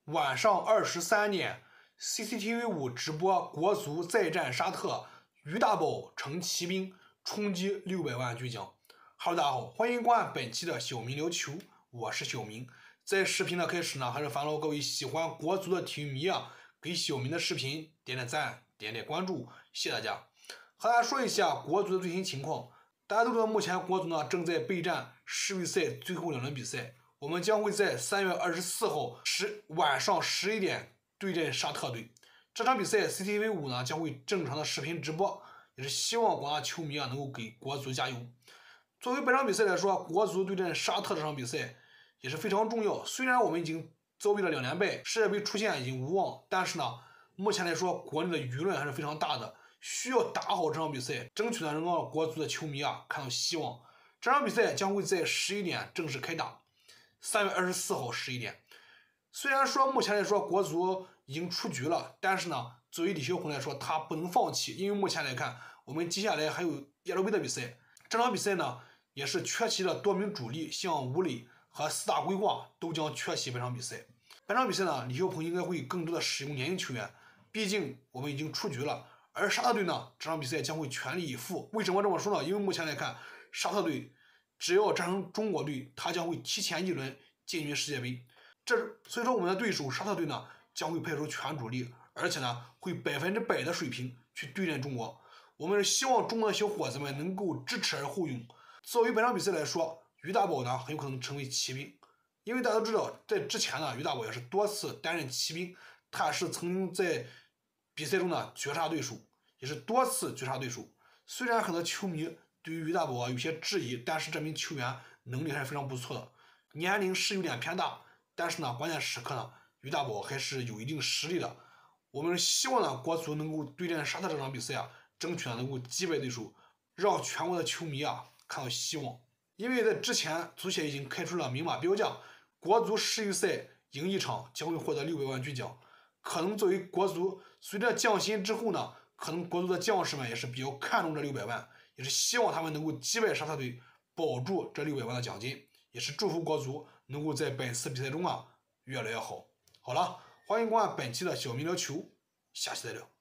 晚上23点 ，CCTV5 直播国足再战沙特，于大宝成骑兵冲击600万巨奖。Hello， 大家好，欢迎观看本期的小明聊球，我是小明。在视频的开始呢，还是烦劳各位喜欢国足的体育迷给小明的视频点点赞、点点关注，谢谢大家。和大家说一下国足的最新情况。大家都知道，目前国足呢正在备战世预赛最后2轮比赛。我们将会在3月24号晚上11点对阵沙特队。这场比赛 CCTV5 呢将会正常的视频直播，也是希望广大球迷能够给国足加油。作为本场比赛来说，国足对阵沙特这场比赛也是非常重要。虽然我们已经遭遇了2连败，世界杯出线已经无望，但是呢，目前来说国内的舆论还是非常大的，需要打好这场比赛，争取呢能让国足的球迷看到希望。这场比赛将会在11点正式开打。3月24号11点，虽然说目前来说国足已经出局了，但是呢，作为李霄鹏来说，他不能放弃，因为目前来看，我们接下来还有亚洲杯的比赛。这场比赛呢，也是缺席了多名主力，像吴磊和4大规划都将缺席本场比赛。本场比赛呢，李霄鹏应该会更多的使用年轻球员，毕竟我们已经出局了。而沙特队呢，这场比赛将会全力以赴。为什么这么说呢？因为目前来看，沙特队只要战胜中国队，他将会提前1轮进军世界杯。所以说我们的对手沙特队呢，将会派出全主力，而且呢，会100%的水平去对阵中国。我们是希望中国的小伙子们能够知耻而后勇。作为本场比赛来说，于大宝呢很有可能成为骑兵，因为大家都知道，在之前呢，于大宝也是多次担任骑兵，他是曾经在比赛中呢绝杀对手，也是多次绝杀对手。虽然很多球迷对于于大宝有些质疑，但是这名球员能力还是非常不错的，年龄是有点偏大，但是呢，关键时刻呢，于大宝还是有一定实力的。我们希望呢，国足能够对阵沙特这场比赛争取能够击败对手，让全国的球迷看到希望。因为在之前，足协已经开出了明码标价，国足世预赛赢1场将会获得600万巨奖。可能作为国足随着降薪之后呢，可能国足的将士们也是比较看重这600万，也是希望他们能够击败沙特队，保住这600万的奖金，也是祝福国足能够在本次比赛中越来越好。好了，欢迎观看本期的小明聊球，下期再聊。